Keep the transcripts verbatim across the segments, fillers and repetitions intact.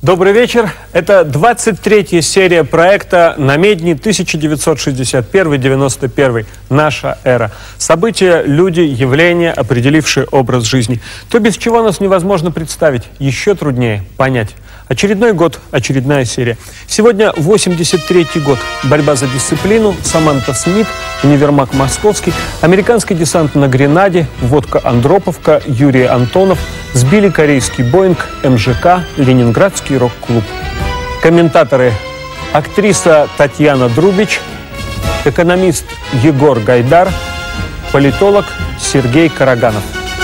Добрый вечер. Это двадцать третья серия проекта «Намедни тысяча девятьсот шестьдесят первый — девяносто первый. Наша эра». События, люди, явления, определившие образ жизни. То, без чего нас невозможно представить, еще труднее понять. Очередной год, очередная серия. Сегодня восемьдесят третий год. Борьба за дисциплину, Саманта Смит, универмаг Московский, американский десант на Гренаде, водка Андроповка, Юрий Антонов, сбили корейский Боинг, эм жэ ка, Ленинградский рок-клуб. Комментаторы: актриса Татьяна Друбич, экономист Егор Гайдар, политолог Сергей Караганов.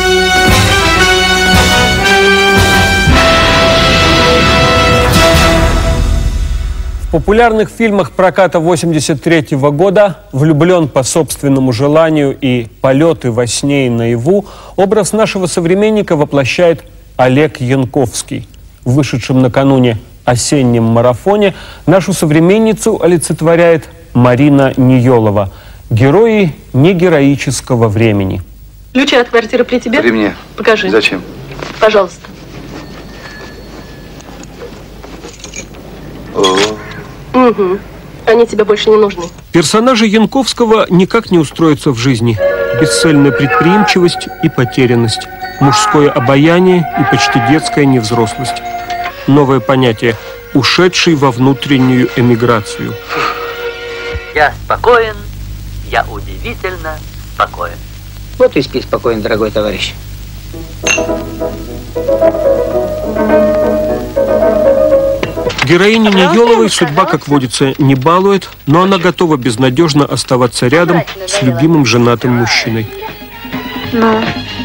В популярных фильмах проката восемьдесят третьего года «Влюблен по собственному желанию» и «Полеты во сне и наяву» образ нашего современника воплощает Олег Янковский. В вышедшем накануне осеннем марафоне нашу современницу олицетворяет Марина Ниелова. Герои негероического времени. Ключи от квартиры при тебе? При мне. Покажи. Зачем? Пожалуйста. О. Угу. Они тебе больше не нужны. Персонажи Янковского никак не устроятся в жизни. Бесцельная предприимчивость и потерянность. Мужское обаяние и почти детская невзрослость. Новое понятие – ушедший во внутреннюю эмиграцию. Я спокоен, я удивительно спокоен. Вот и спи спокойно, дорогой товарищ. Героиня Ниеловой судьба, как водится, не балует, но она готова безнадежно оставаться рядом с любимым женатым мужчиной. Ну,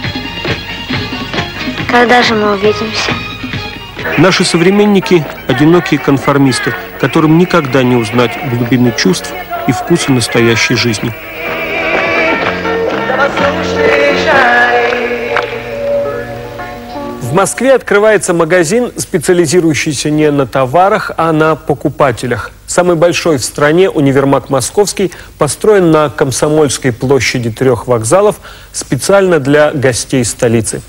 когда же мы увидимся? Наши современники – одинокие конформисты, которым никогда не узнать глубины чувств и вкуса настоящей жизни. В Москве открывается магазин, специализирующийся не на товарах, а на покупателях. Самый большой в стране универмаг Московский построен на Комсомольской площади трех вокзалов специально для гостей столицы.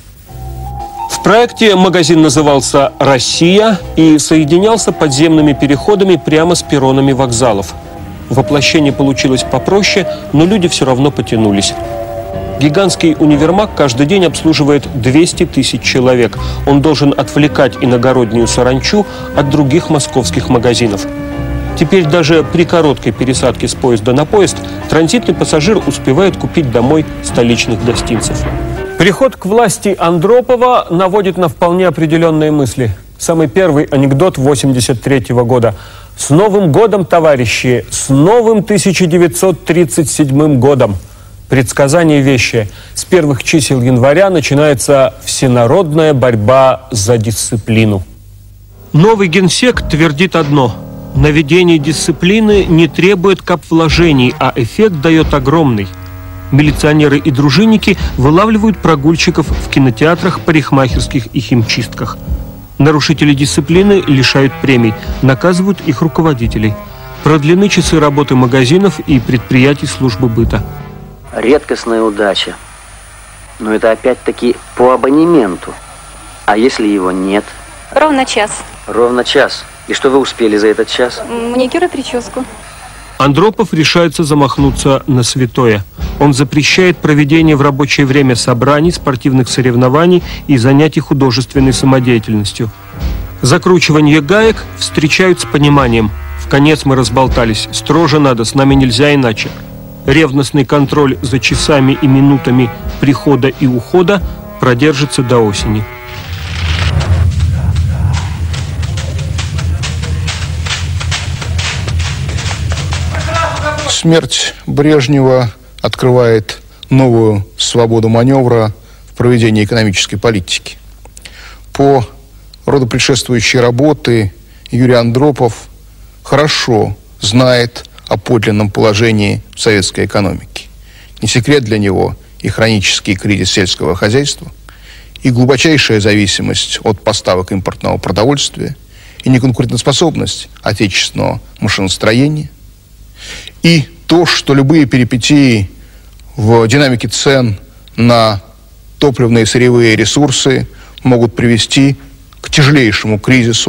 В проекте магазин назывался «Россия» и соединялся подземными переходами прямо с перронами вокзалов. Воплощение получилось попроще, но люди все равно потянулись. Гигантский универмаг каждый день обслуживает двести тысяч человек. Он должен отвлекать иногороднюю саранчу от других московских магазинов. Теперь даже при короткой пересадке с поезда на поезд транзитный пассажир успевает купить домой столичных гостинцев. Приход к власти Андропова наводит на вполне определенные мысли. Самый первый анекдот восемьдесят третьего года. «С Новым годом, товарищи! С новым тысяча девятьсот тридцать седьмым годом!» Предсказание вещее. С первых чисел января начинается всенародная борьба за дисциплину. Новый генсек твердит одно. Наведение дисциплины не требует капвложений, а эффект дает огромный. Милиционеры и дружинники вылавливают прогульщиков в кинотеатрах, парикмахерских и химчистках. Нарушители дисциплины лишают премий, наказывают их руководителей. Продлены часы работы магазинов и предприятий службы быта. Редкостная удача. Но это опять-таки по абонементу. А если его нет? Ровно час. Ровно час. И что вы успели за этот час? Маникюр и прическу. Андропов решается замахнуться на святое. Он запрещает проведение в рабочее время собраний, спортивных соревнований и занятий художественной самодеятельностью. Закручивание гаек встречают с пониманием. В конец мы разболтались. Строже надо, с нами нельзя иначе. Ревностный контроль за часами и минутами прихода и ухода продержится до осени. Смерть Брежнева открывает новую свободу маневра в проведении экономической политики. По роду предшествующей работы Юрий Андропов хорошо знает о подлинном положении советской экономики. Не секрет для него и хронический кризис сельского хозяйства, и глубочайшая зависимость от поставок импортного продовольствия, и неконкурентоспособность отечественного машиностроения, и то, что любые перипетии в динамике цен на топливные и сырьевые ресурсы могут привести к тяжелейшему кризису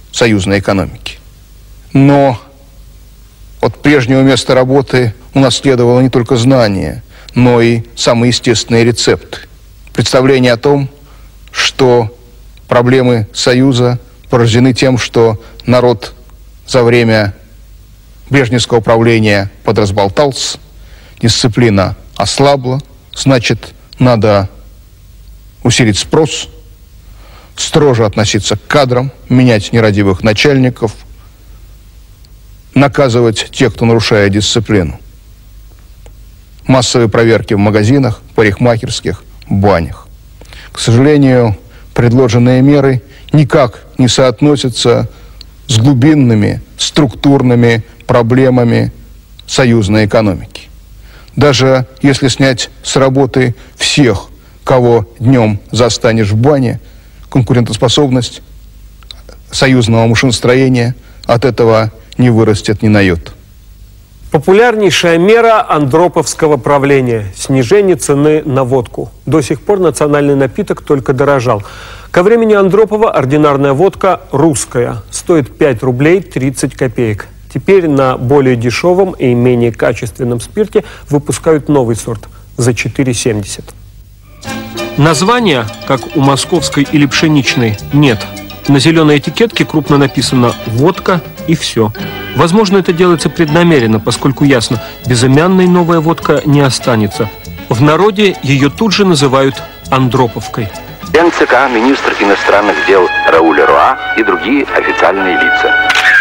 союзной экономики. Но от прежнего места работы унаследовало не только знания, но и самые естественные рецепты. Представление о том, что проблемы Союза порождены тем, что народ за время брежневского правления подразболтался, дисциплина ослабла, значит, надо усилить спрос, строже относиться к кадрам, менять нерадивых начальников, наказывать тех, кто нарушает дисциплину. Массовые проверки в магазинах, парикмахерских, банях. К сожалению, предложенные меры никак не соотносятся с глубинными структурными проблемами союзной экономики. Даже если снять с работы всех, кого днем застанешь в бане, конкурентоспособность союзного машиностроения от этого не вырастет ни на йоту. Популярнейшая мера андроповского правления – снижение цены на водку. До сих пор национальный напиток только дорожал. Ко времени Андропова ординарная водка русская стоит пять рублей тридцать копеек. Теперь на более дешевом и менее качественном спирте выпускают новый сорт за четыре семьдесят. Названия, как у московской или пшеничной, нет. На зеленой этикетке крупно написано «водка» и все. Возможно, это делается преднамеренно, поскольку ясно, безымянной новая водка не останется. В народе ее тут же называют Андроповкой. Член ЦК, министр иностранных дел Рауль Руа и другие официальные лица.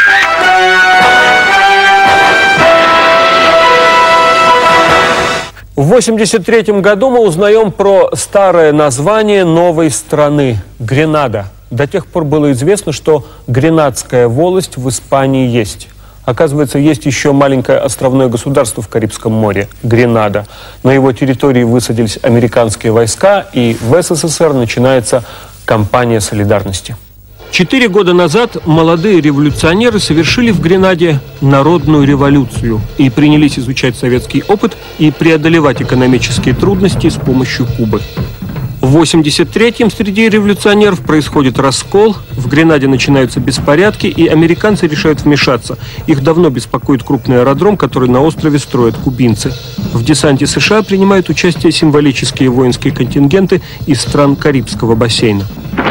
В восемьдесят третьем году мы узнаем про старое название новой страны – Гренада. До тех пор было известно, что Гренадская волость в Испании есть. Оказывается, есть еще маленькое островное государство в Карибском море – Гренада. На его территории высадились американские войска, и в СССР начинается кампания солидарности. Четыре года назад молодые революционеры совершили в Гренаде народную революцию и принялись изучать советский опыт и преодолевать экономические трудности с помощью Кубы. В восемьдесят третьем среди революционеров происходит раскол, в Гренаде начинаются беспорядки, и американцы решают вмешаться. Их давно беспокоит крупный аэродром, который на острове строят кубинцы. В десанте США принимают участие символические воинские контингенты из стран Карибского бассейна.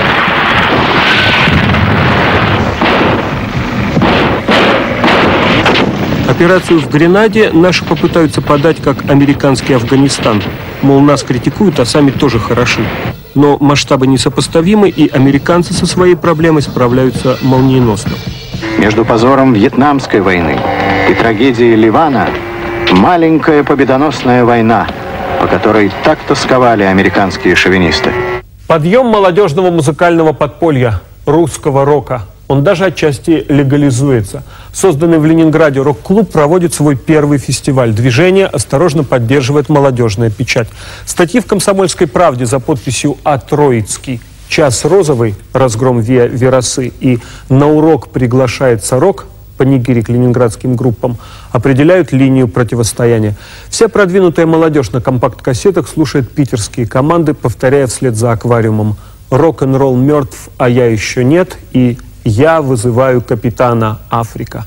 Операцию в Гренаде наши попытаются подать как американский Афганистан. Мол, нас критикуют, а сами тоже хороши. Но масштабы несопоставимы, и американцы со своей проблемой справляются молниеносно. Между позором Вьетнамской войны и трагедией Ливана маленькая победоносная война, по которой так тосковали американские шовинисты. Подъем молодежного музыкального подполья, русского рока. Он даже отчасти легализуется. Созданный в Ленинграде рок-клуб проводит свой первый фестиваль. Движение осторожно поддерживает молодежная печать. Статьи в «Комсомольской правде» за подписью «А. Троицкий», «Час розовый», «Разгром Виа Верасы» и «На урок приглашается рок», панигирик ленинградским группам, определяют линию противостояния. Вся продвинутая молодежь на компакт-кассетах слушает питерские команды, повторяя вслед за «Аквариумом» «Рок-н-ролл мертв, а я еще нет» и «Я вызываю капитана Африка».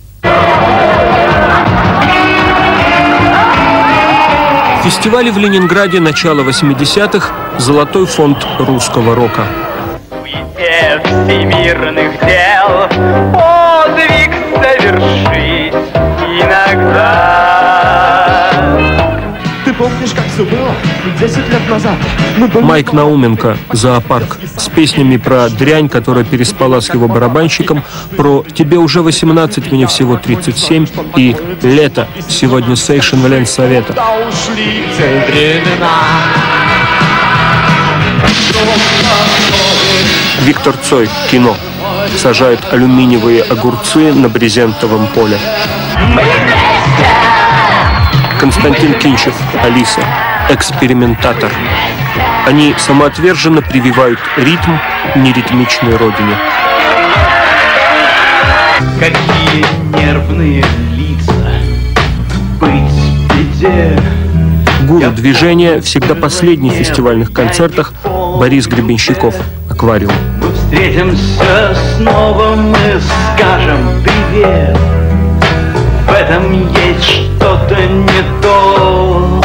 Фестивали в Ленинграде начала восьмидесятых – золотой фонд русского рока. Всемирных дел подвиг совершить иногда. Ты помнишь, как все было десять лет назад? Майк Науменко, «Зоопарк», с песнями про дрянь, которая переспала с его барабанщиком, про «Тебе уже восемнадцать, мне всего тридцать семь» и «Лето, сегодня Сейшен в Ленсовета». Виктор Цой, кино. Сажают алюминиевые огурцы на брезентовом поле. Константин Кинчев, Алиса, экспериментатор. Они самоотверженно прививают ритм неритмичной родине. Какие нервные лица, быть в беде. Гуру движения, всегда последний в фестивальных концертах, Борис Гребенщиков, «Аквариум». Встретимся снова, мы скажем привет. В этом есть что-то не то.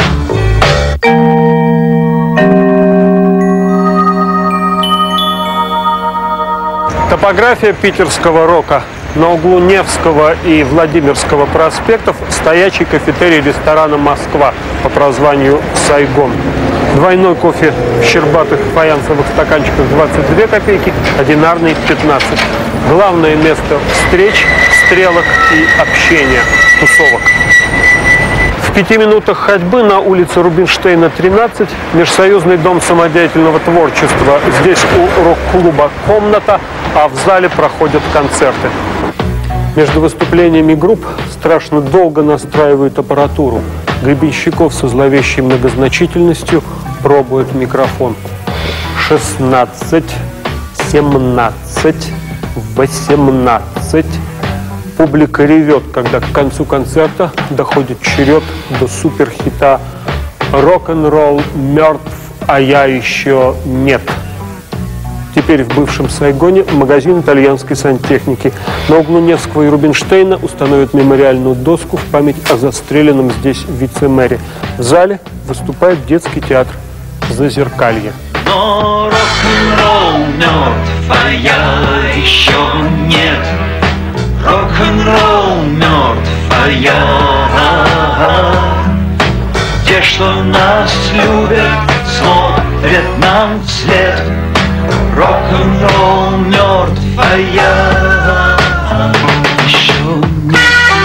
Топография питерского рока. На углу Невского и Владимирского проспектов стоячий кафетерий ресторана «Москва» по прозванию «Сайгон». Двойной кофе в щербатых фаянсовых стаканчиках двадцать две копейки, одинарный пятнадцать. Главное место встреч, стрелок и общения, тусовок. В пяти минутах ходьбы на улице Рубинштейна, тринадцать, Межсоюзный дом самодеятельного творчества. Здесь у рок-клуба комната, а в зале проходят концерты. Между выступлениями групп страшно долго настраивают аппаратуру. Гребенщиков со зловещей многозначительностью пробует микрофон. шестнадцать, семнадцать, восемнадцать. Публика ревет, когда к концу концерта доходит черед до суперхита «Рок-н-ролл мертв, а я еще нет». Теперь в бывшем Сайгоне магазин итальянской сантехники. На углу Невского и Рубинштейна установят мемориальную доску в память о застреленном здесь вице-мэре. В зале выступает детский театр «Зазеркалье». Но рок-н-ролл мертв, а я еще нет. Рок-н-ролл мертв, а я. Те, что нас любят, смотрят нам вслед. Рок-н-ролл мертв, а я еще нет.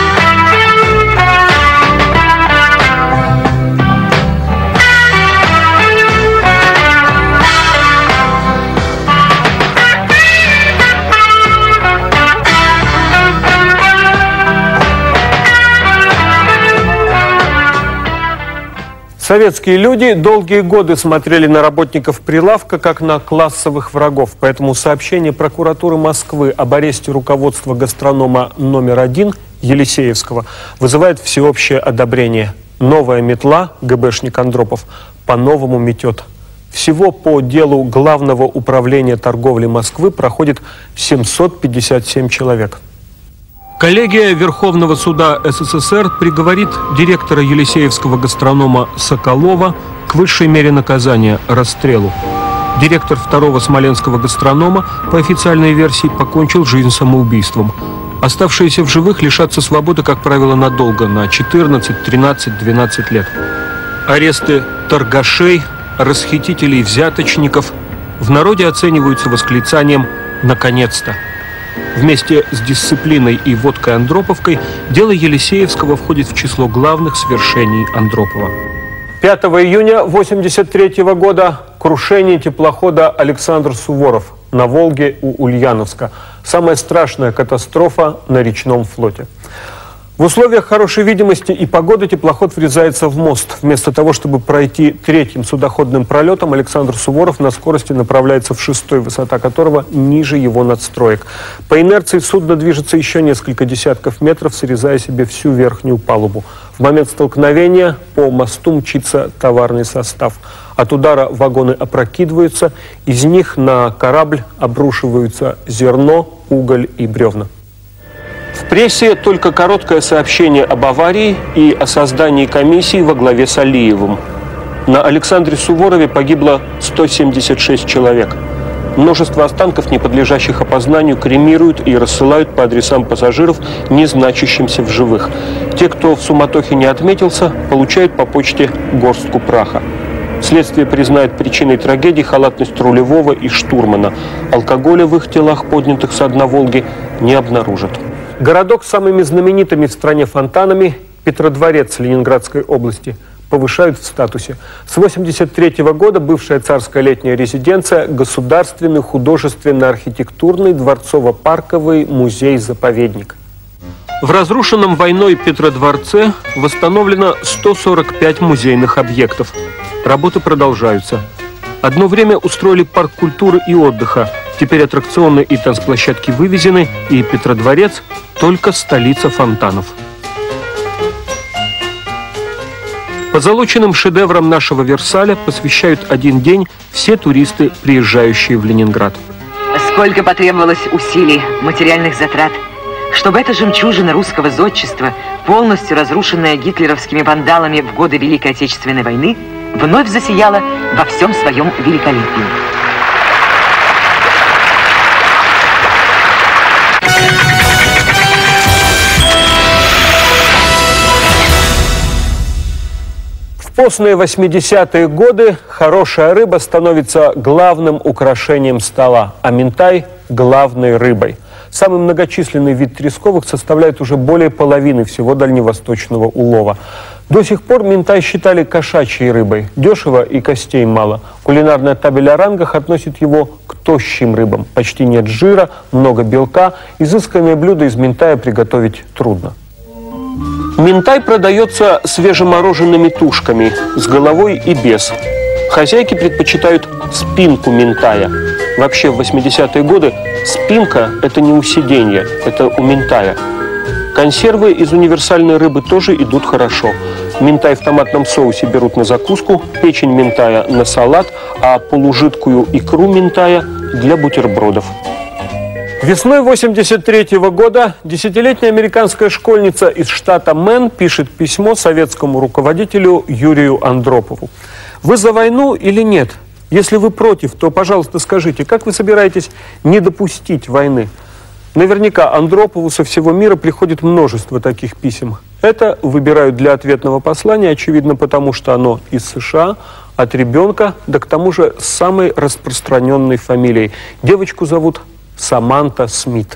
Советские люди долгие годы смотрели на работников прилавка как на классовых врагов. Поэтому сообщение прокуратуры Москвы об аресте руководства гастронома номер один Елисеевского вызывает всеобщее одобрение. Новая метла, ГБшник Андропов, по-новому метет. Всего по делу Главного управления торговли Москвы проходит семьсот пятьдесят семь человек. Коллегия Верховного суда СССР приговорит директора Елисеевского гастронома Соколова к высшей мере наказания – расстрелу. Директор второго смоленского гастронома, по официальной версии, покончил жизнь самоубийством. Оставшиеся в живых лишатся свободы, как правило, надолго – на четырнадцать, тринадцать, двенадцать лет. Аресты торгашей, расхитителей взяточников в народе оцениваются восклицанием «наконец-то». Вместе с дисциплиной и водкой-андроповкой дело Елисеевского входит в число главных свершений Андропова. пятого июня восемьдесят третьего года крушение теплохода «Александр Суворов» на Волге у Ульяновска. Самая страшная катастрофа на речном флоте. В условиях хорошей видимости и погоды теплоход врезается в мост. Вместо того, чтобы пройти третьим судоходным пролетом, Александр Суворов на скорости направляется в шестой, высота которого ниже его надстроек. По инерции судно движется еще несколько десятков метров, срезая себе всю верхнюю палубу. В момент столкновения по мосту мчится товарный состав. От удара вагоны опрокидываются, из них на корабль обрушиваются зерно, уголь и бревна. В прессе только короткое сообщение об аварии и о создании комиссии во главе с Алиевым. На Александре Суворове погибло сто семьдесят шесть человек. Множество останков, не подлежащих опознанию, кремируют и рассылают по адресам пассажиров, не значащимся в живых. Те, кто в суматохе не отметился, получают по почте горстку праха. Следствие признает причиной трагедии халатность рулевого и штурмана. Алкоголя в их телах, поднятых со дна Волги, не обнаружат. Городок с самыми знаменитыми в стране фонтанами – Петродворец Ленинградской области – повышают в статусе. С восемьдесят третьего года бывшая царская летняя резиденция – Государственный художественно-архитектурный дворцово-парковый музей-заповедник. В разрушенном войной Петродворце восстановлено сто сорок пять музейных объектов. Работы продолжаются. Одно время устроили парк культуры и отдыха. Теперь аттракционы и танцплощадки вывезены, и Петродворец – только столица фонтанов. Позолоченным шедеврам нашего Версаля посвящают один день все туристы, приезжающие в Ленинград. Сколько потребовалось усилий, материальных затрат, чтобы эта жемчужина русского зодчества, полностью разрушенная гитлеровскими вандалами в годы Великой Отечественной войны, вновь засияла во всем своем великолепии. В постные восьмидесятые годы хорошая рыба становится главным украшением стола, а минтай – главной рыбой. Самый многочисленный вид тресковых составляет уже более половины всего дальневосточного улова. До сих пор минтай считали кошачьей рыбой. Дешево и костей мало. Кулинарная табель о рангах относит его к тощим рыбам. Почти нет жира, много белка. Изысканное блюдо из минтая приготовить трудно. Минтай продается свежемороженными тушками, с головой и без. Хозяйки предпочитают спинку минтая. Вообще в восьмидесятые годы спинка – это не у сиденья, это у минтая. Консервы из универсальной рыбы тоже идут хорошо. Минтай в томатном соусе берут на закуску, печень минтая на салат, а полужидкую икру минтая для бутербродов. Весной восемьдесят третьего года десятилетняя американская школьница из штата Мэн пишет письмо советскому руководителю Юрию Андропову. Вы за войну или нет? Если вы против, то, пожалуйста, скажите, как вы собираетесь не допустить войны? Наверняка Андропову со всего мира приходит множество таких писем. Это выбирают для ответного послания, очевидно, потому что оно из США, от ребенка, да к тому же с самой распространенной фамилией. Девочку зовут Саманта Смит.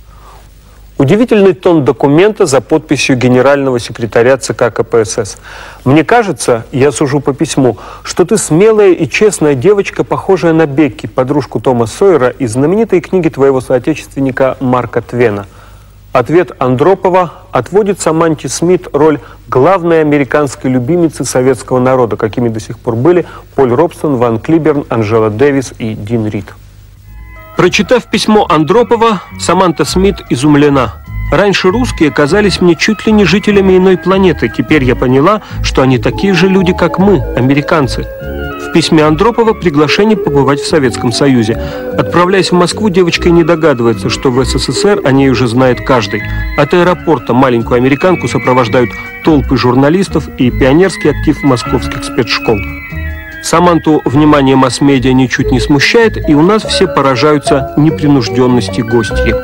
Удивительный тон документа за подписью генерального секретаря ЦК КПСС. Мне кажется, я сужу по письму, что ты смелая и честная девочка, похожая на Бекки, подружку Тома Сойера из знаменитой книги твоего соотечественника Марка Твена. Ответ Андропова отводит Саманте Смит роль главной американской любимицы советского народа, какими до сих пор были Поль Робсон, Ван Клиберн, Анжела Дэвис и Дин Рид. Прочитав письмо Андропова, Саманта Смит изумлена. Раньше русские казались мне чуть ли не жителями иной планеты. Теперь я поняла, что они такие же люди, как мы, американцы. В письме Андропова приглашение побывать в Советском Союзе. Отправляясь в Москву, девочка и не догадывается, что в СССР о ней уже знает каждый. От аэропорта маленькую американку сопровождают толпы журналистов и пионерский актив московских спецшкол. Саманту внимание масс-медиа ничуть не смущает, и у нас все поражаются непринужденности гостьи.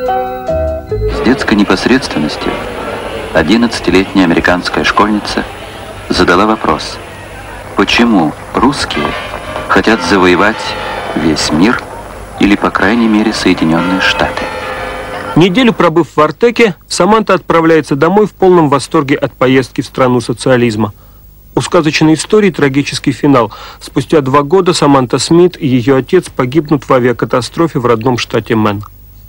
С детской непосредственностью одиннадцатилетняя американская школьница задала вопрос: почему русские хотят завоевать весь мир или, по крайней мере, Соединенные Штаты? Неделю пробыв в Артеке, Саманта отправляется домой в полном восторге от поездки в страну социализма. У сказочной истории трагический финал. Спустя два года Саманта Смит и ее отец погибнут в авиакатастрофе в родном штате Мэн.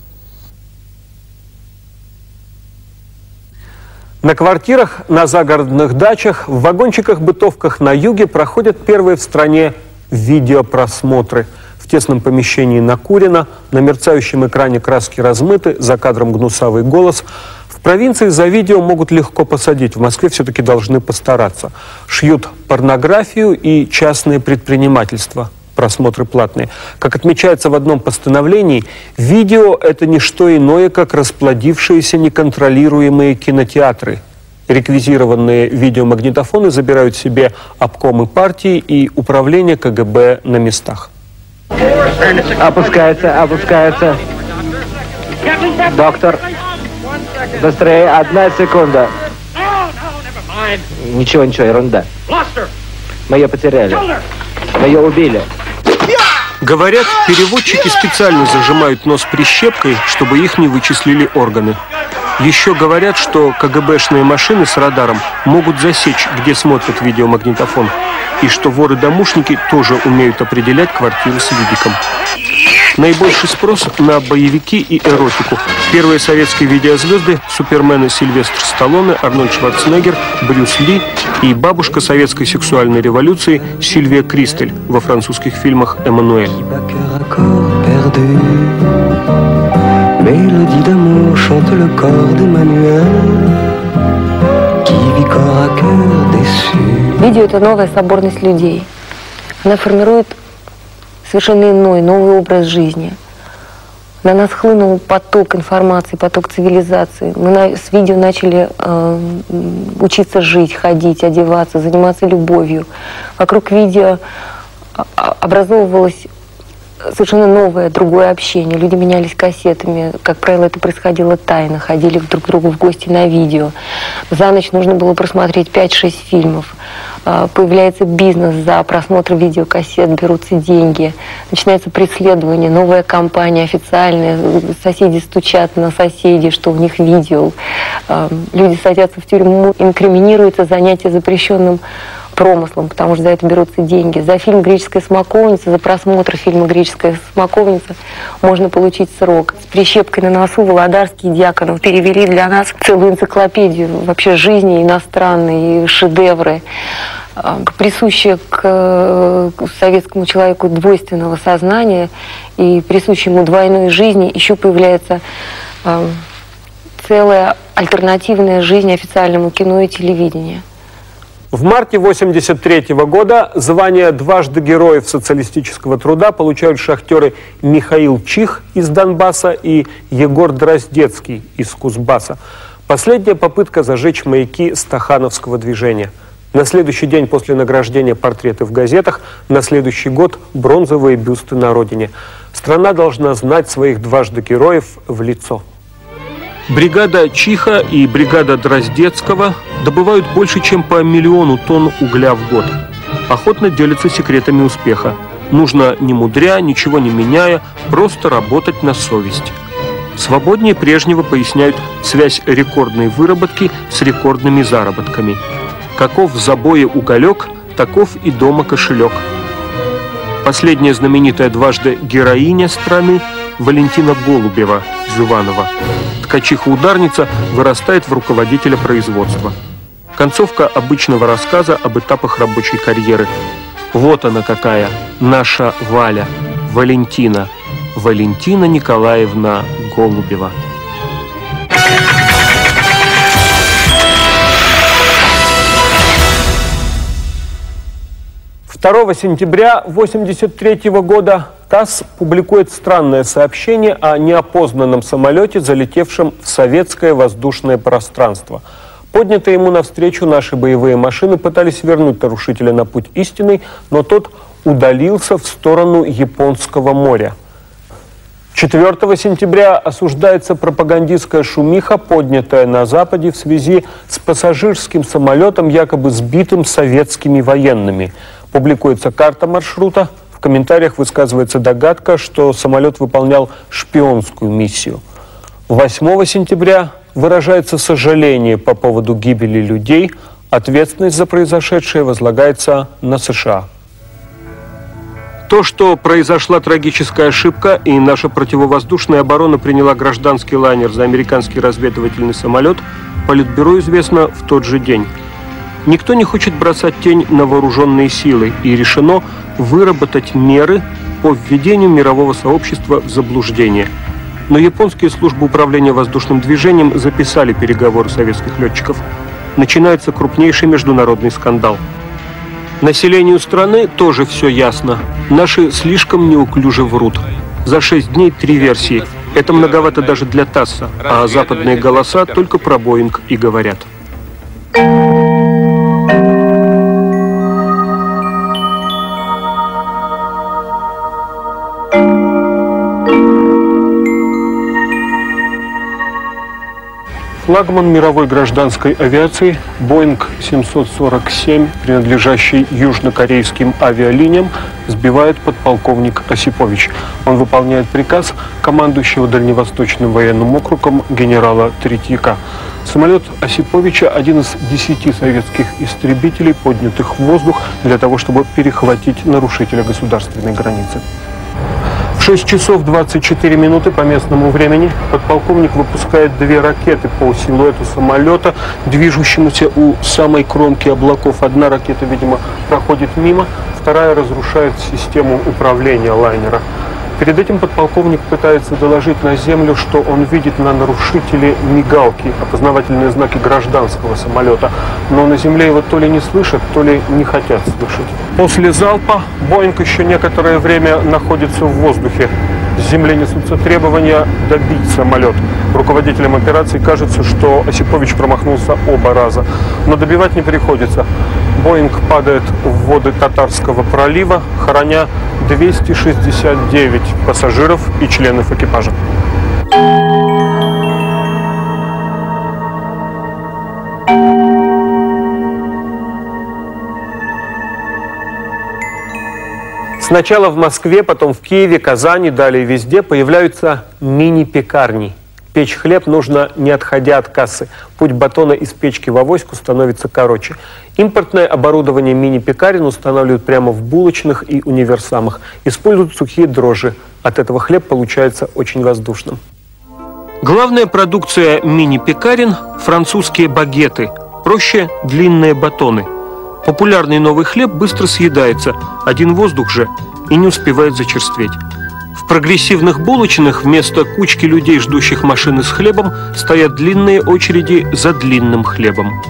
На квартирах, на загородных дачах, в вагончиках-бытовках на юге проходят первые в стране видеопросмотры. В тесном помещении накурено, на мерцающем экране краски размыты, за кадром гнусавый голос. В провинции за видео могут легко посадить, в Москве все-таки должны постараться. Шьют порнографию и частное предпринимательство. Просмотры платные. Как отмечается в одном постановлении, видео – это не что иное, как расплодившиеся неконтролируемые кинотеатры. Реквизированные видеомагнитофоны забирают себе обкомы партии и управление КГБ на местах. Опускается, опускается. Доктор, быстрее, одна секунда. Ничего, ничего, ерунда. Мы ее потеряли. Мы ее убили. Говорят, переводчики специально зажимают нос прищепкой, чтобы их не вычислили органы. Еще говорят, что КГБшные машины с радаром могут засечь, где смотрят видеомагнитофон, и что воры-домушники тоже умеют определять квартиры с видиком. Наибольший спрос на боевики и эротику. Первые советские видеозвезды – супермены Сильвестр Сталлоне, Арнольд Шварценеггер, Брюс Ли и бабушка советской сексуальной революции Сильвия Кристель во французских фильмах «Эммануэль». Видео – это новая соборность людей. Она формирует совершенно иной, новый образ жизни. На нас хлынул поток информации, поток цивилизации. Мы на, с видео начали э, учиться жить, ходить, одеваться, заниматься любовью. Вокруг видео образовывалось совершенно новое, другое общение. Люди менялись кассетами. Как правило, это происходило тайно. Ходили друг к другу в гости на видео. За ночь нужно было просмотреть пять-шесть фильмов. Появляется бизнес, за просмотр видеокассет берутся деньги. Начинается преследование, новая компания официальная. Соседи стучат на соседей, что у них видео. Люди садятся в тюрьму, инкриминируется занятие запрещенным промыслом, потому что за это берутся деньги. За фильм «Греческая смоковница», за просмотр фильма «Греческая смоковница» можно получить срок. С прищепкой на носу Володарский и Дьяконов перевели для нас целую энциклопедию вообще жизни иностранной, шедевры, присущие к советскому человеку двойственного сознания и присущие ему двойной жизни. Еще появляется целая альтернативная жизнь официальному кино и телевидению. В марте восемьдесят третьего года звание дважды Героев социалистического труда получают шахтеры Михаил Чих из Донбасса и Егор Дроздецкий из Кузбасса. Последняя попытка зажечь маяки стахановского движения. На следующий день после награждения портреты в газетах, на следующий год бронзовые бюсты на родине. Страна должна знать своих дважды героев в лицо. Бригада Чиха и бригада Дроздецкого добывают больше, чем по миллиону тонн угля в год. Охотно делятся секретами успеха. Нужно, не мудря, ничего не меняя, просто работать на совесть. Свободнее прежнего поясняют связь рекордной выработки с рекордными заработками. Каков в забое уголек, таков и дома кошелек. Последняя знаменитая дважды героиня страны Валентина Голубева из Иваново. Ткачиха-ударница вырастает в руководителя производства. Концовка обычного рассказа об этапах рабочей карьеры. Вот она какая, наша Валя, Валентина, Валентина Николаевна Голубева. второго сентября восемьдесят третьего года ТАСС публикует странное сообщение о неопознанном самолете, залетевшем в советское воздушное пространство. Поднятые ему навстречу наши боевые машины пытались вернуть нарушителя на путь истинный, но тот удалился в сторону Японского моря. четвёртого сентября осуждается пропагандистская шумиха, поднятая на Западе в связи с пассажирским самолетом, якобы сбитым советскими военными. Публикуется карта маршрута. В комментариях высказывается догадка, что самолет выполнял шпионскую миссию. восьмого сентября выражается сожаление по поводу гибели людей. Ответственность за произошедшее возлагается на США. То, что произошла трагическая ошибка, и наша противовоздушная оборона приняла гражданский лайнер за американский разведывательный самолет, Политбюро известно в тот же день. Никто не хочет бросать тень на вооруженные силы, и решено выработать меры по введению мирового сообщества в заблуждение. Но японские службы управления воздушным движением записали переговоры советских летчиков. Начинается крупнейший международный скандал. Населению страны тоже все ясно. Наши слишком неуклюже врут. За шесть дней три версии. Это многовато даже для ТАССа, а западные голоса только про Боинг и говорят. Флагман мировой гражданской авиации Боинг семьсот сорок семь, принадлежащий южнокорейским авиалиниям, сбивает подполковник Осипович. Он выполняет приказ командующего Дальневосточным военным округом генерала Третьяка. Самолет Осиповича – один из десяти советских истребителей, поднятых в воздух для того, чтобы перехватить нарушителя государственной границы. В шесть часов двадцать четыре минуты по местному времени подполковник выпускает две ракеты по силуэту самолета, движущемуся у самой кромки облаков. Одна ракета, видимо, проходит мимо, вторая разрушает систему управления лайнера. Перед этим подполковник пытается доложить на землю, что он видит на нарушителе мигалки, опознавательные знаки гражданского самолета. Но на земле его то ли не слышат, то ли не хотят слышать. После залпа Боинг еще некоторое время находится в воздухе. С земли несутся требования добить самолет. Руководителям операции кажется, что Осипович промахнулся оба раза. Но добивать не приходится. Боинг падает в воды Татарского пролива, хороня двести шестьдесят девять пассажиров и членов экипажа. Сначала в Москве, потом в Киеве, Казани, далее везде появляются мини-пекарни. Печь хлеб нужно, не отходя от кассы. Путь батона из печки в авоську становится короче. Импортное оборудование мини-пекарен устанавливают прямо в булочных и универсамах. Используют сухие дрожжи. От этого хлеб получается очень воздушным. Главная продукция мини-пекарен – французские багеты. Проще – длинные батоны. Популярный новый хлеб быстро съедается, один воздух же, и не успевает зачерстветь. В прогрессивных булочных вместо кучки людей, ждущих машины с хлебом, стоят длинные очереди за длинным хлебом.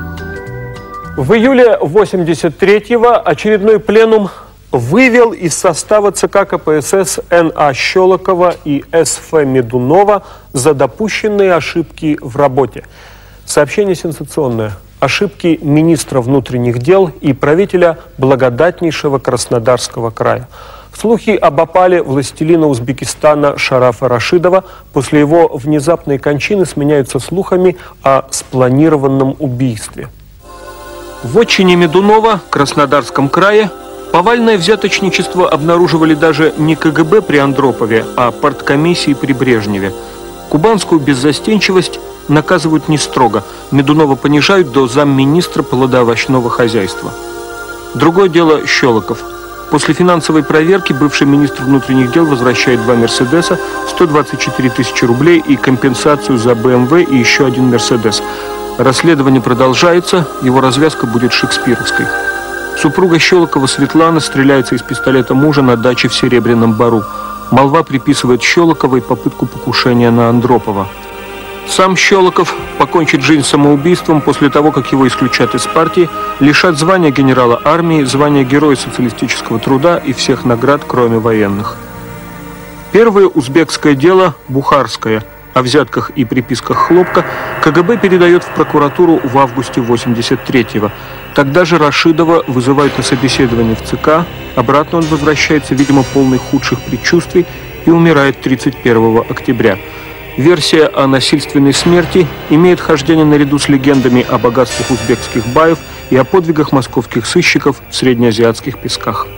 В июле восемьдесят третьего очередной пленум вывел из состава ЦК КПСС Н А Щелокова и С Ф Медунова за допущенные ошибки в работе. Сообщение сенсационное. Ошибки министра внутренних дел и правителя благодатнейшего Краснодарского края. Слухи об опале властелина Узбекистана Шарафа Рашидова после его внезапной кончины сменяются слухами о спланированном убийстве. В отчине Медунова, Краснодарском крае, повальное взяточничество обнаруживали даже не К Г Б при Андропове, а парткомиссии при Брежневе. Кубанскую беззастенчивость наказывают не строго. Медунова понижают до замминистра плодоовощного хозяйства. Другое дело Щелоков. После финансовой проверки бывший министр внутренних дел возвращает два «Мерседеса», сто двадцать четыре тысячи рублей и компенсацию за Б М В и еще один «Мерседес». Расследование продолжается, его развязка будет шекспировской. Супруга Щелокова Светлана стреляется из пистолета мужа на даче в Серебряном Бору. Молва приписывает Щелоковой попытку покушения на Андропова. Сам Щелоков покончит жизнь самоубийством после того, как его исключат из партии, лишат звания генерала армии, звания Героя социалистического труда и всех наград, кроме военных. Первое узбекское дело, Бухарское, о взятках и приписках хлопка, К Г Б передает в прокуратуру в августе восемьдесят третьего. Тогда же Рашидова вызывают на собеседование в ЦК, обратно он возвращается, видимо, полный худших предчувствий и умирает тридцать первого октября. Версия о насильственной смерти имеет хождение наряду с легендами о богатствах узбекских баев и о подвигах московских сыщиков в среднеазиатских песках.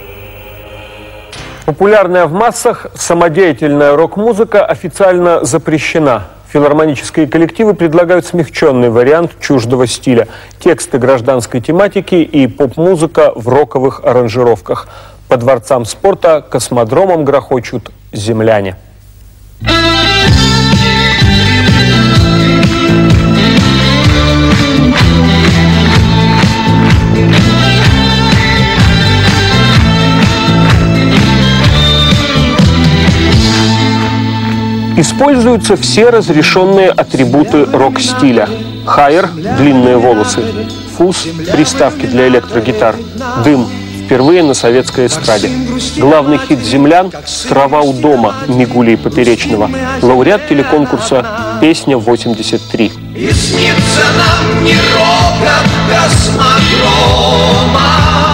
Популярная в массах самодеятельная рок-музыка официально запрещена. Филармонические коллективы предлагают смягченный вариант чуждого стиля. Тексты гражданской тематики и поп-музыка в роковых аранжировках. По дворцам спорта, космодромам грохочут земляне. Используются все разрешенные атрибуты рок-стиля. Хайер – длинные волосы, фуз – приставки для электрогитар, дым – впервые на советской эстраде. Главный хит землян – «Трава у дома» Мигули и Поперечного. Лауреат телеконкурса «Песня восемьдесят три». И снится нам не рокот космодрома,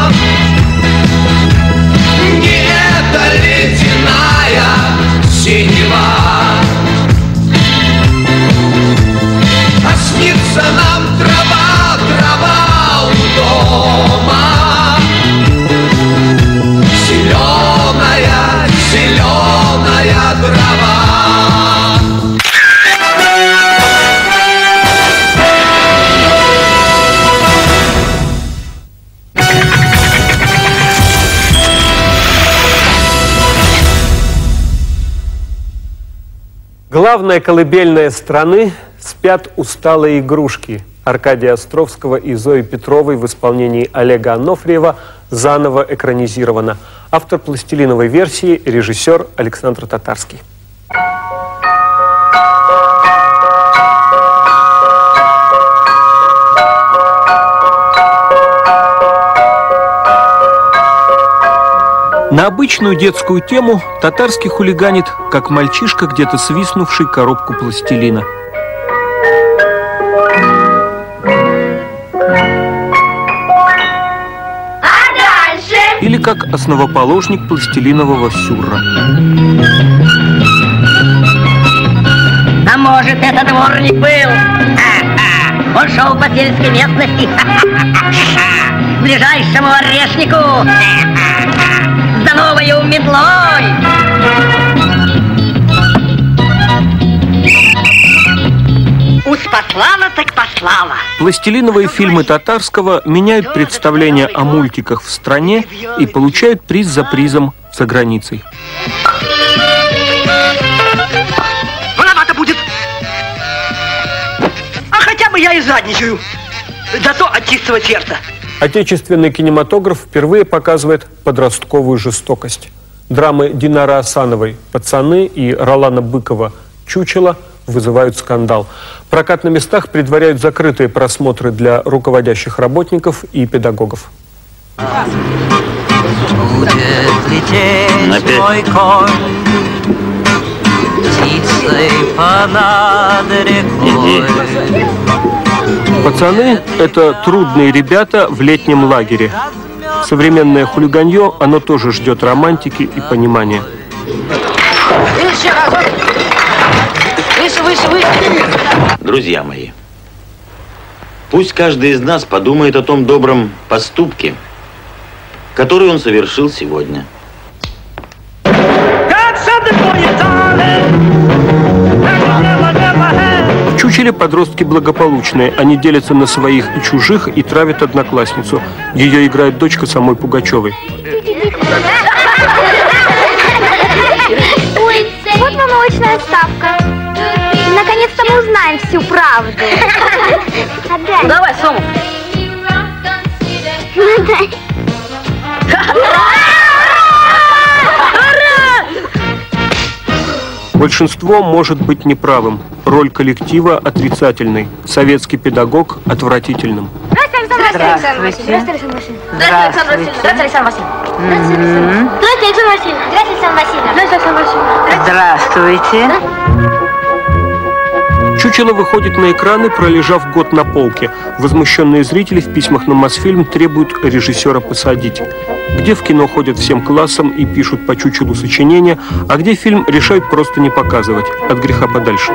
не эта ледяная синева, а снится нам трава, трава у дома, зеленая, зеленая трава. Главная колыбельная страны «Спят усталые игрушки» Аркадия Островского и Зои Петровой в исполнении Олега Анофриева заново экранизирована. Автор пластилиновой версии – режиссер Александр Татарский. На обычную детскую тему Татарский хулиганит, как мальчишка, где-то свистнувший коробку пластилина. Или как основоположник пластилинового сюрра. А может, это дворник был? Ха-ха. Он шел по сельской местности к ближайшему орешнику за новою метлой. Уж послала, так послала. Пластилиновые фильмы Татарского меняют представление о мультиках в стране и получают приз за призом за границей. Маловато будет. А хотя бы я и задничаю. Зато от чистого сердца. Отечественный кинематограф впервые показывает подростковую жестокость. Драмы Динары Асановой «Пацаны» и Ролана Быкова «Чучело» вызывают скандал. Прокат на местах предваряют закрытые просмотры для руководящих работников и педагогов. Будет лететь мой конь птицей понад рекой. «Пацаны» — это трудные ребята в летнем лагере. Современное хулиганье, оно тоже ждет романтики и понимания. Выше, выше, выше. Друзья мои, пусть каждый из нас подумает о том добром поступке, который он совершил сегодня. В «Чучеле» подростки благополучные. Они делятся на своих и чужих и травят одноклассницу. Ее играет дочка самой Пугачевой. Ой, вот молочная ставка. Наконец-то мы узнаем всю правду. Отдай. Давай, Сому. Отдай. Большинство может быть неправым. Роль коллектива отрицательной. Советский педагог отвратительным. Здравствуйте. Здравствуйте, Александр Васильевич. Здравствуйте, Александр Васильевич. Здравствуйте, Александр Васильевич. Здравствуйте, Александр Васильевич. Здравствуйте. «Чучело» выходит на экраны, пролежав год на полке. Возмущенные зрители в письмах на Мосфильм требуют режиссера посадить. Где в кино ходят всем классом и пишут по «Чучелу» сочинения, а где фильм решают просто не показывать. От греха подальше.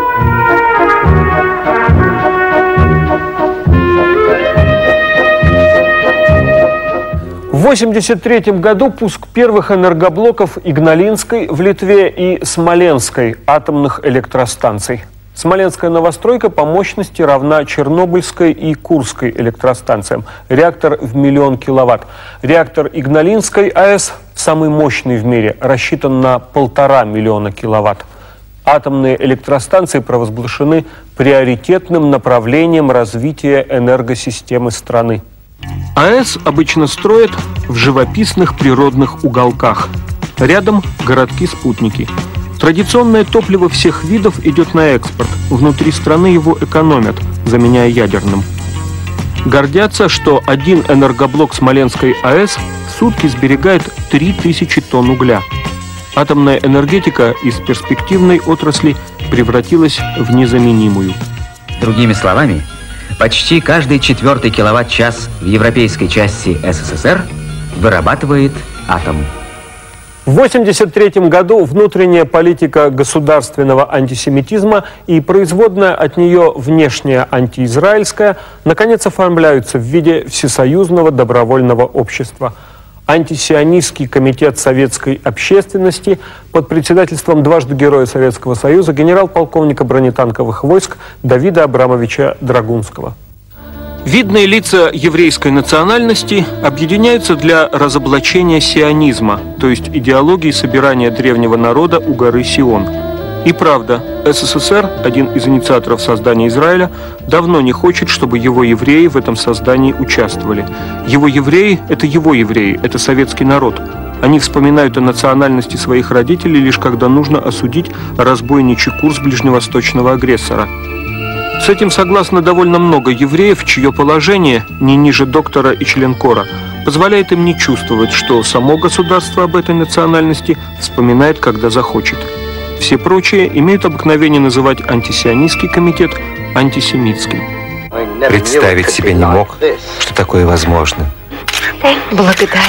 В восемьдесят третьем году пуск первых энергоблоков Игналинской в Литве и Смоленской атомных электростанций. Смоленская новостройка по мощности равна Чернобыльской и Курской электростанциям. Реактор в миллион киловатт. Реактор Игналинской АЭС самый мощный в мире, рассчитан на полтора миллиона киловатт. Атомные электростанции провозглашены приоритетным направлением развития энергосистемы страны. АЭС обычно строят в живописных природных уголках. Рядом городки-спутники. Традиционное топливо всех видов идет на экспорт. Внутри страны его экономят, заменяя ядерным. Гордятся, что один энергоблок Смоленской АЭС в сутки сберегает три тысячи тонн угля. Атомная энергетика из перспективной отрасли превратилась в незаменимую. Другими словами, почти каждый четвертый киловатт-час в европейской части СССР вырабатывает атом. В восемьдесят третьем году внутренняя политика государственного антисемитизма и производная от нее внешняя антиизраильская наконец оформляются в виде Всесоюзного добровольного общества. Антисионистский комитет советской общественности под председательством дважды Героя Советского Союза генерал-полковника бронетанковых войск Давида Абрамовича Драгунского. Видные лица еврейской национальности объединяются для разоблачения сионизма, то есть идеологии собирания древнего народа у горы Сион. И правда, СССР, один из инициаторов создания Израиля, давно не хочет, чтобы его евреи в этом создании участвовали. Его евреи – это его евреи, это советский народ. Они вспоминают о национальности своих родителей лишь когда нужно осудить разбойничий курс ближневосточного агрессора. С этим согласны довольно много евреев, чье положение, не ниже доктора и членкора, позволяет им не чувствовать, что само государство об этой национальности вспоминает, когда захочет. Все прочие имеют обыкновение называть антисионистский комитет антисемитским. Представить себе не мог, что такое возможно. Благодарю.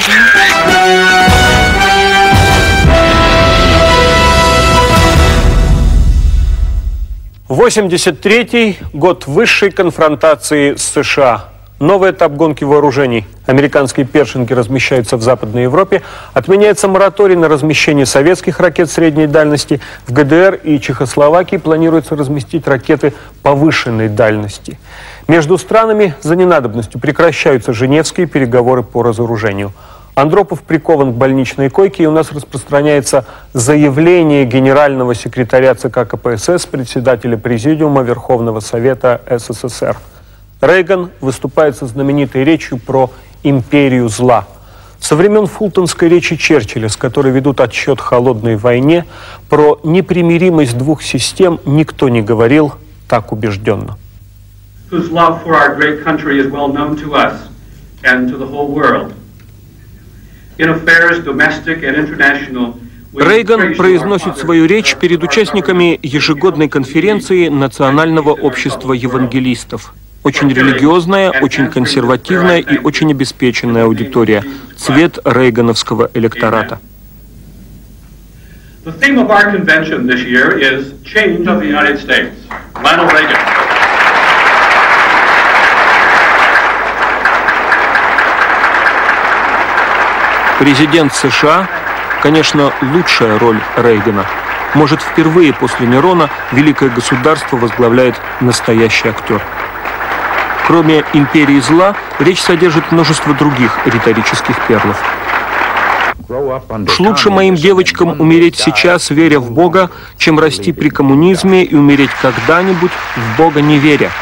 восемьдесят третий год высшей конфронтации с США. Новый этап гонки вооружений. Американские першинги размещаются в Западной Европе. Отменяется мораторий на размещение советских ракет средней дальности. В ГДР и Чехословакии планируется разместить ракеты повышенной дальности. Между странами за ненадобностью прекращаются женевские переговоры по разоружению. Андропов прикован к больничной койке, и у нас распространяется заявление генерального секретаря ЦК КПСС, председателя Президиума Верховного Совета СССР. Рейган выступает со знаменитой речью про империю зла. Со времен фултонской речи Черчилля, с которой ведут отсчет холодной войне, про непримиримость двух систем никто не говорил так убежденно. Рейган произносит свою речь перед участниками ежегодной конференции Национального общества евангелистов. Очень религиозная, очень консервативная и очень обеспеченная аудитория. Цвет рейгановского электората. Президент США, конечно, лучшая роль Рейгана. Может, впервые после Нерона великое государство возглавляет настоящий актер. Кроме империи зла, речь содержит множество других риторических перлов. Уж лучше моим девочкам умереть сейчас, веря в Бога, чем расти при коммунизме и умереть когда-нибудь, в Бога не веря.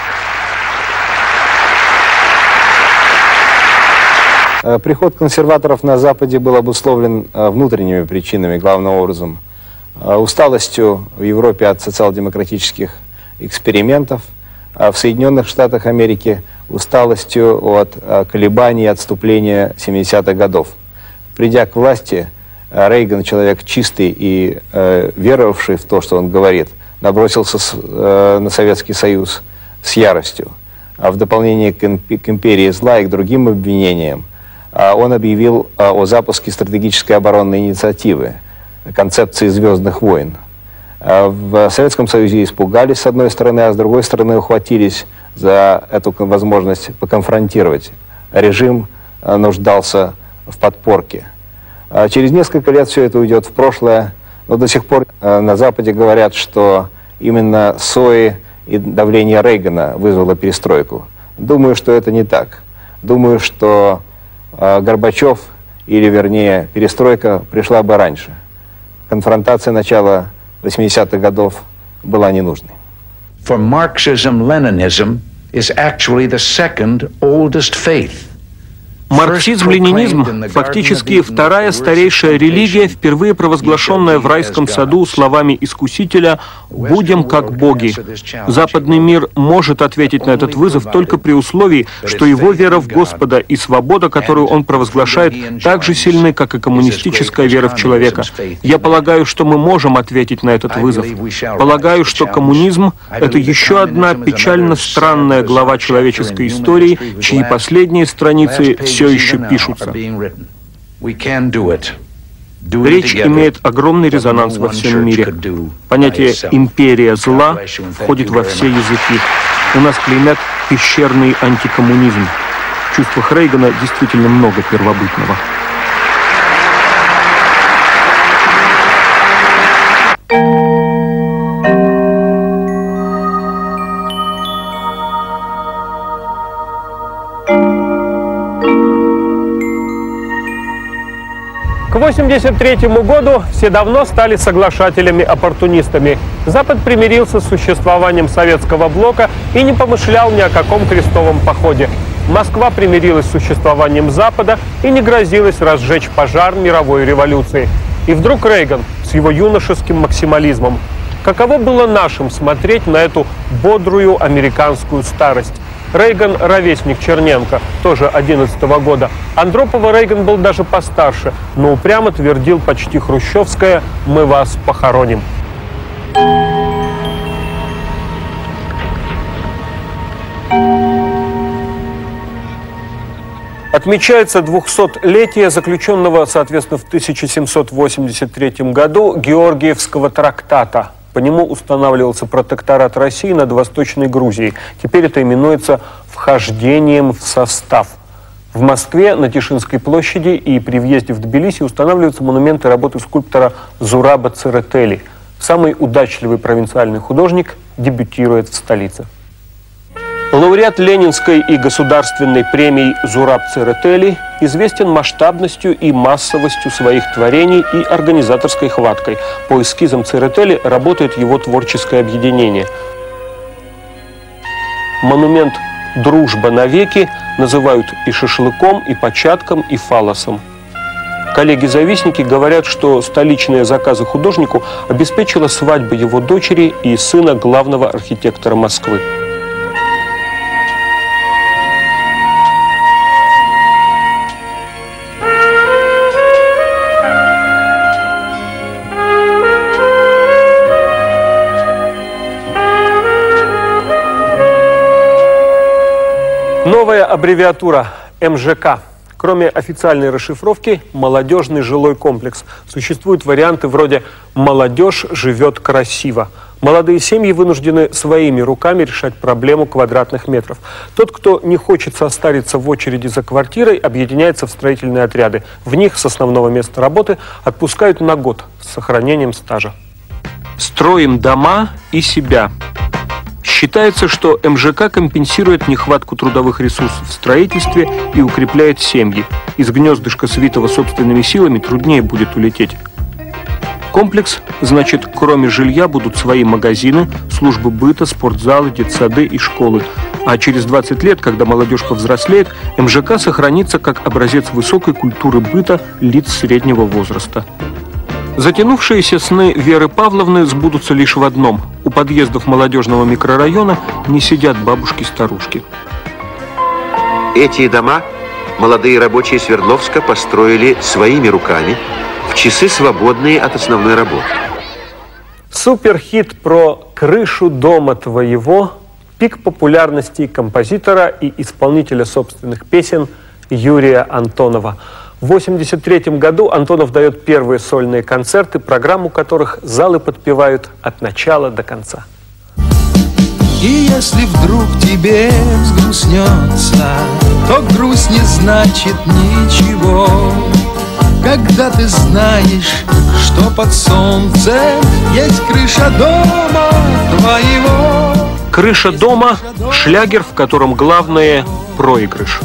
Приход консерваторов на Западе был обусловлен внутренними причинами, главным образом. Усталостью в Европе от социал-демократических экспериментов, а в Соединенных Штатах Америки усталостью от колебаний и отступления семидесятых годов. Придя к власти, Рейган, человек чистый и э, веровавший в то, что он говорит, набросился с, э, на Советский Союз с яростью. А в дополнение к, имп к империи зла и к другим обвинениям, э, он объявил э, о запуске стратегической оборонной инициативы, концепции «Звездных войн». В Советском Союзе испугались с одной стороны, а с другой стороны ухватились за эту возможность поконфронтировать. Режим нуждался в подпорке. Через несколько лет все это уйдет в прошлое, но до сих пор на Западе говорят, что именно СОИ и давление Рейгана вызвало перестройку. Думаю, что это не так. Думаю, что Горбачев, или вернее перестройка, пришла бы раньше. Конфронтация начала восьмидесятых годов была ненужной. For Marxism-Leninism is actually the second oldest faith. Марксизм-ленинизм фактически вторая старейшая религия, впервые провозглашенная в райском саду словами Искусителя «Будем как боги». Западный мир может ответить на этот вызов только при условии, что его вера в Господа и свобода, которую он провозглашает, так же сильны, как и коммунистическая вера в человека. Я полагаю, что мы можем ответить на этот вызов. Полагаю, что коммунизм — это еще одна печально странная глава человеческой истории, чьи последние страницы все еще пишутся. Речь имеет огромный резонанс во всем мире. Понятие «империя зла» входит во все языки. У нас клеймят пещерный антикоммунизм. В чувствах Рейгана действительно много первобытного. К восемьдесят третьему году все давно стали соглашателями-оппортунистами. Запад примирился с существованием советского блока и не помышлял ни о каком крестовом походе. Москва примирилась с существованием Запада и не грозилась разжечь пожар мировой революции. И вдруг Рейган с его юношеским максимализмом. Каково было нашим смотреть на эту бодрую американскую старость? Рейган – ровесник Черненко, тоже одиннадцатого года. Андропова Рейган был даже постарше, но упрямо твердил почти хрущевское «Мы вас похороним». Отмечается двухсотлетие заключенного, соответственно, в тысяча семьсот восемьдесят третьем году Георгиевского трактата. По нему устанавливался протекторат России над Восточной Грузией. Теперь это именуется «вхождением в состав». В Москве на Тишинской площади и при въезде в Тбилиси устанавливаются монументы работы скульптора Зураба Церетели. Самый удачливый провинциальный художник дебютирует в столице. Лауреат Ленинской и государственной премий Зураб Церетели известен масштабностью и массовостью своих творений и организаторской хваткой. По эскизам Церетели работает его творческое объединение. Монумент «Дружба навеки» называют и шашлыком, и початком, и фалосом. Коллеги-завистники говорят, что столичные заказы художнику обеспечила свадьба его дочери и сына главного архитектора Москвы. Новая аббревиатура эм жэ ка. Кроме официальной расшифровки «молодежный жилой комплекс» существуют варианты вроде «молодежь живет красиво». Молодые семьи вынуждены своими руками решать проблему квадратных метров. Тот, кто не хочет состариться в очереди за квартирой, объединяется в строительные отряды. В них с основного места работы отпускают на год с сохранением стажа. Строим дома и себя. Считается, что эм жэ ка компенсирует нехватку трудовых ресурсов в строительстве и укрепляет семьи. Из гнездышка, свитого собственными силами, труднее будет улететь. Комплекс, значит, кроме жилья будут свои магазины, службы быта, спортзалы, детсады и школы. А через двадцать лет, когда молодежь повзрослеет, эм жэ ка сохранится как образец высокой культуры быта лиц среднего возраста. Затянувшиеся сны Веры Павловны сбудутся лишь в одном. У подъездов молодежного микрорайона не сидят бабушки-старушки. Эти дома молодые рабочие Свердловска построили своими руками в часы, свободные от основной работы. Суперхит про крышу дома твоего, пик популярности композитора и исполнителя собственных песен Юрия Антонова. В восемьдесят третьем году Антонов дает первые сольные концерты, программу которых залы подпевают от начала до конца. И если вдруг тебе взгрустнется, то грусть не значит ничего. Когда ты знаешь, что под солнцем есть крыша дома твоего. Крыша дома – шлягер, в котором главное – проигрыш.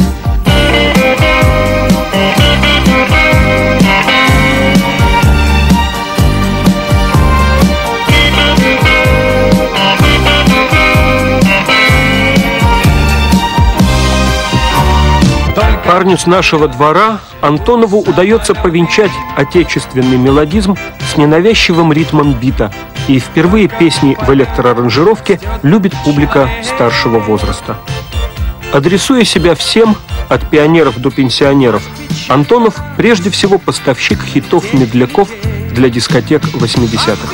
Парню с нашего двора Антонову удается повенчать отечественный мелодизм с ненавязчивым ритмом бита. И впервые песни в электроаранжировке любит публика старшего возраста. Адресуя себя всем, от пионеров до пенсионеров, Антонов прежде всего поставщик хитов-медляков для дискотек восьмидесятых.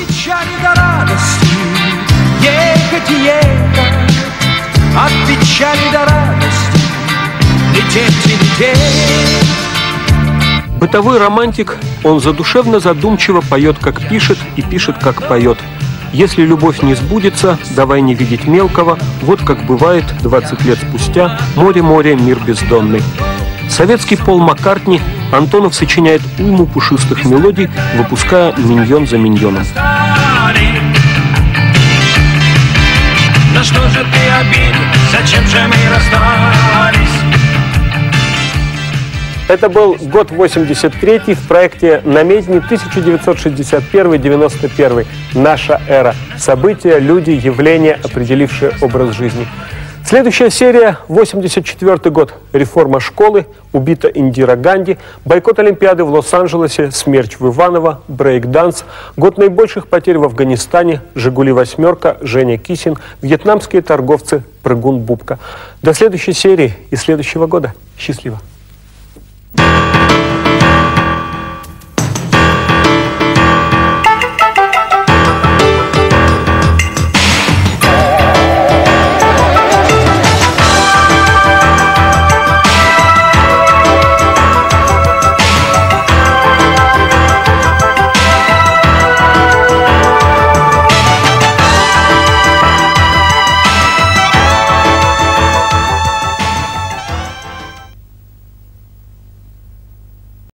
От печали до радости лететь и лететь. Бытовой романтик, он задушевно задумчиво поет, как пишет, и пишет, как поет. Если любовь не сбудется, давай не видеть мелкого, вот как бывает двадцать лет спустя, море-море, мир бездонный. Советский Пол Маккартни, Антонов сочиняет уйму пушистых мелодий, выпуская миньон за миньоном. Да что же ты обидел, зачем же мы расстались? Это был год восемьдесят третий в проекте «Намедни» тысяча девятьсот шестьдесят первый — девяносто первый. Наша эра. События, люди, явления, определившие образ жизни. Следующая серия – восемьдесят четвёртый год. Реформа школы, убита Индира Ганди, бойкот Олимпиады в Лос-Анджелесе, смерть в Иваново, брейк-данс, год наибольших потерь в Афганистане, «Жигули восьмерка», Женя Кисин, вьетнамские торговцы, прыгун Бубка. До следующей серии и следующего года. Счастливо!